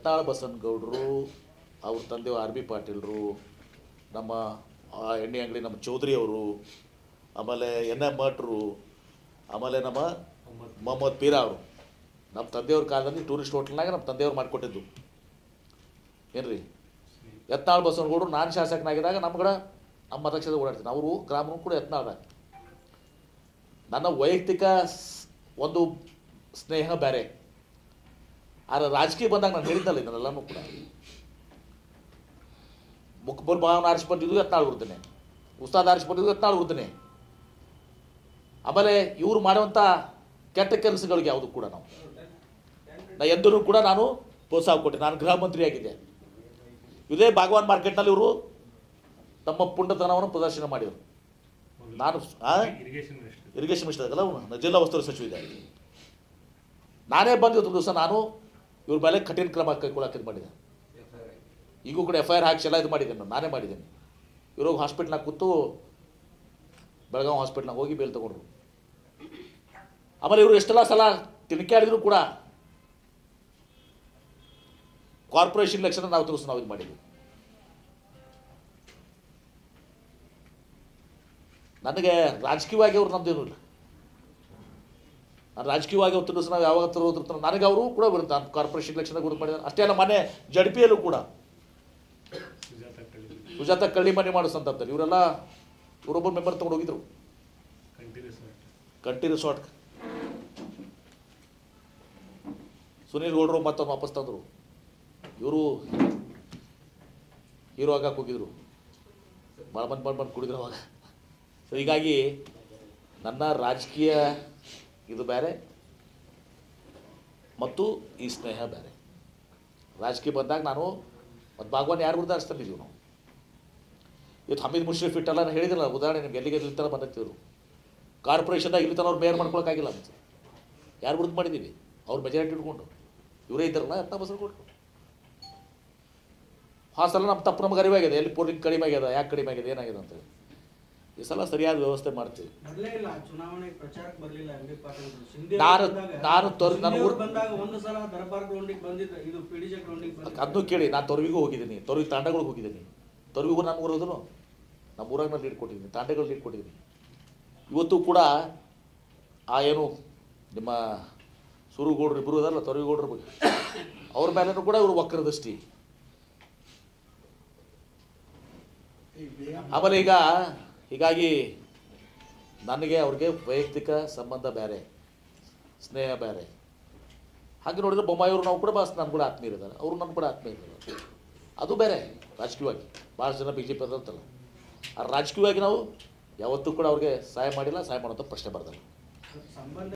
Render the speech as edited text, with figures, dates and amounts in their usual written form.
ಯತ್ನಾಳ್ ಬಸನಗೌಡರು, ಅವ್ರ ತಂದೆಯವರು R B ಪಾಟೀಲ್ರು, ನಮ್ಮ ಎಣ್ಣೆ ಅಂಗಡಿ ನಮ್ಮ ಚೌಧರಿ ಅವರು, ಆಮೇಲೆ ಎನ್ ಎಂ ಭಟ್ರು, ಆಮೇಲೆ ನಮ್ಮ ಮೊಹಮ್ಮದ್ ಪೀರಾ ಅವರು, ನಮ್ಮ ತಂದೆಯವ್ರ ಕಾಲದಲ್ಲಿ ಟೂರಿಸ್ಟ್ ಹೋಟ್ಲ್ನಾಗ ನಮ್ಮ ತಂದೆಯವ್ರು ಮಾಡಿಕೊಟ್ಟಿದ್ದು ಏನು ರೀ. ಯತ್ನಾಳ್ ಬಸನಗೌಡರು ನಾನು ಶಾಸಕನಾಗಿದ್ದಾಗ ನಮ್ಮ ಮತಕ್ಷೇತ್ರ ಓಡಾಡ್ತೀನಿ. ಅವರು ಗ್ರಾಮನೂ ಕೂಡ ಯತ್ನಾಳ್. ನನ್ನ ವೈಯಕ್ತಿಕ ಒಂದು ಸ್ನೇಹ ಬೇರೆ, ಆದರೆ ರಾಜಕೀಯ ಬಂದಾಗ ನಾನು ಹೇಳಿದ್ದಲ್ಲ ಇದನ್ನೆಲ್ಲನೂ ಕೂಡ. ಮುಕ್ಬರ್ ಭಾವನ ಆರಿಸಿ ಬಂದಿದ್ದು ಯತ್ನಾಳ್ ವಿರುದ್ಧನೇ, ಉಸ್ತಾದ್ ಆರಿಸಿ ಬಂದಿದ್ದು ಯತ್ನಾಳ್ ವಿರುದ್ಧನೇ. ಆಮೇಲೆ ಇವರು ಮಾಡುವಂಥ ಕೆಟ್ಟ ಕೆಲಸಗಳಿಗೆ ಯಾವುದು ಕೂಡ ಎಂದೂ ಕೂಡ ನಾನು ಪ್ರೋತ್ಸಾಹ ಕೊಟ್ಟೆ. ನಾನು ಗೃಹ ಮಂತ್ರಿ ಆಗಿದ್ದೆ. ಇದೇ ಭಾಗವಾನ್ ಮಾರ್ಕೆಟ್ನಲ್ಲಿ ಇವರು ತಮ್ಮ ಪುಂಡತನವನ್ನು ಪ್ರದರ್ಶನ ಮಾಡಿದರು. ನಾನು ಇರಿಗೇಷನ್ ಮಿನಿಸ್ಟರ್ ಆಗಲ್ಲ, ಜಿಲ್ಲಾ ಉಸ್ತುವಾರಿ ಸಚಿವ ಇದೆ. ನಾನೇ ಬಂದಿದ್ದು ದಿವಸ ನಾನು ಇವ್ರ ಮೇಲೆ ಕಠಿಣ ಕ್ರಮ ಕೈಗೊಳ್ಳಕ್ಕೆ ಇದು ಮಾಡಿದೆ. ಈಗೂ ಕೂಡ FIR ಹಾಕಿ ಎಲ್ಲ ಇದು ಮಾಡಿದ್ದೇನೆ, ನಾನೇ ಮಾಡಿದ್ದೇನೆ. ಇವರು ಹಾಸ್ಪಿಟ್ಲ್ನಾಗ ಕೂತು ಬೆಳಗಾವಿ ಹಾಸ್ಪಿಟ್ಲ್ನಾಗ ಹೋಗಿ ಬೇಲ್ ತಗೊಂಡ್ರು. ಆಮೇಲೆ ಇವರು ಎಷ್ಟೆಲ್ಲ ಸಲ ತಿನ್ಕಾಡಿದ್ರು ಕೂಡ ಕಾರ್ಪೊರೇಷನ್ ಎಲೆಕ್ಷನ್ ನಾವು ಇದು ಮಾಡಿದ್ವಿ. ನನಗೆ ರಾಜಕೀಯವಾಗಿ ಅವ್ರು ನಮ್ಮದೇನೂ ಇಲ್ಲ. ನಾನು ರಾಜಕೀಯವಾಗಿ ಅವತ್ತು ದಿವಸ ನಾವು ಯಾವಾಗ ತರೋದ್ರ ನನಗೆ ಅವರು ಕೂಡ ವಿರುದ್ಧ ಕಾರ್ಪೊರೇಷನ್ ಎಲೆಕ್ಷನ್ಗೆ ವಿರುದ್ಧ ಮಾಡಿದ್ದಾರೆ. ಅಷ್ಟೇ ಅಲ್ಲ, ಮೊನ್ನೆ JDPಯಲ್ಲೂ ಕೂಡ ಸುಜಾತ ಕಳ್ಳಿಮನೆ ಮಾಡೋ ಸಂದರ್ಭದಲ್ಲಿ ಇವರೊಬ್ಬರು ಮೆಂಬರ್ ತೊಗೊಂಡು ಹೋಗಿದ್ರು ಕಂಟಿ ರಿಸಾರ್ಟ್. ಸುನೀಲ್ ಗೌಡರು ಮತ್ತೊಂದು ವಾಪಸ್ ತಂದರು. ಇವರು ಹೀರೋ ಆಗಕ್ಕೆ ಹೋಗಿದ್ರು, ಭಾಳ ಬಂದು ಕುಡಿದ್ರು ಅವಾಗ. ಸೊ ಹೀಗಾಗಿ ನನ್ನ ರಾಜಕೀಯ ಇದು ಬೇರೆ ಮತ್ತು ಈ ಸ್ನೇಹ ಬೇರೆ. ರಾಜಕೀಯ ಬಂದಾಗ ನಾನು ಮತ್ತು ಭಾಗವಾನ್ ಯಾರು ವಿರುದ್ಧ ಹರಿಸ್ತಾನಿದ್ದೀವಿ ನಾವು. ಇವತ್ತು ಹಮೀದ್ ಮುಷ್ರಿಫ್ ಇಟ್ಟಲ್ಲ ನಾನು ಹೇಳಿದಿಲ್ಲ ಉದಾಹರಣೆ ನಿಮ್ಗೆ, ಎಲ್ಲಿಗೆ ಇಲ್ಲಿ ಥರ ಬಂದಿರ್ತಿದ್ರು. ಕಾರ್ಪೊರೇಷನ್ದಾಗ ಇಲ್ಲಿ ತನಕ ಅವ್ರು ಮೇಯರ್ ಮಾಡ್ಕೊಳಕ್ಕಾಗಿಲ್ಲ ಅಂತ ಯಾರು ವಿರುದ್ಧ ಮಾಡಿದ್ದೀವಿ. ಅವ್ರು ಮೆಜಾರಿಟಿ ಇಟ್ಕೊಂಡು ಇವರೇ ಇದ್ದಾರಲ್ಲ ಯತ್ನಾಳ್ ಬಸನಗೌಡರು. ಸಲ ನಮ್ಮ ತಪ್ಪು ನಮ್ಗೆ ಅರಿವಾಗಿದೆ, ಎಲ್ಲಿ ಪೋಲಿಂಗ್ ಕಡಿಮೆ ಆಗ್ಯದ, ಯಾಕೆ ಕಡಿಮೆ ಆಗಿದೆ, ಏನಾಗಿದೆ ಅಂತೇಳಿ. ಈ ಸಲ ಸರಿಯಾದ ವ್ಯವಸ್ಥೆ ಮಾಡ್ತೀವಿ. ಅದನ್ನು ಕೇಳಿ, ನಾನು ತೊರವಿಗೂ ಹೋಗಿದ್ದೀನಿ, ತೊರವಿ ತಾಂಡಗಳಿಗೆ ಹೋಗಿದ್ದೀನಿ. ತೊರವಿಗೂ ನಾನು ಊರೋದು ನಮ್ಮ ಊರಾಗ ನಾನು ಲೀಡ್ ಕೊಟ್ಟಿದ್ದೀನಿ, ತಾಂಡಗಳು ಲೀಡ್ ಕೊಟ್ಟಿದ್ದೀನಿ. ಇವತ್ತು ಕೂಡ ಏನು ನಿಮ್ಮ ಸುರುಗೌಡ್ರು ಇಬ್ಬರು ಅದಲ್ಲ ತೊರವಿಗೌಡ್ರ ಬಗ್ಗೆ ಅವ್ರ ಮೇಲೂ ಕೂಡ ಇವರು ವಕ್ರ ದೃಷ್ಟಿ. ಆಮೇಲೆ ಹೀಗಾಗಿ ನನಗೆ ಅವ್ರಿಗೆ ವೈಯಕ್ತಿಕ ಸಂಬಂಧ ಬೇರೆ, ಸ್ನೇಹ ಬೇರೆ. ಹಾಗೆ ನೋಡಿದ್ರೆ ಬೊಮ್ಮಾಯಿಯವರು ನಾವು ಕೂಡ ನಾನು ಕೂಡ ಆತ್ಮೀಯರಿದ್ದಾರೆ, ಅವರು ನಮ್ಮ ಕೂಡ ಆತ್ಮೀಯರಿದ್ದಾರೆ. ಅದು ಬೇರೆ. ರಾಜಕೀಯವಾಗಿ ಭಾಳಷ್ಟು ಜನ BJP ಅದಂತಲ್ಲ, ಆ ರಾಜಕೀಯವಾಗಿ ನಾವು ಯಾವತ್ತೂ ಕೂಡ ಅವ್ರಿಗೆ ಸಹಾಯ ಮಾಡಿಲ್ಲ, ಸಹಾಯ ಮಾಡೋಂಥ ಪ್ರಶ್ನೆ ಬರ್ತಲ್ಲ.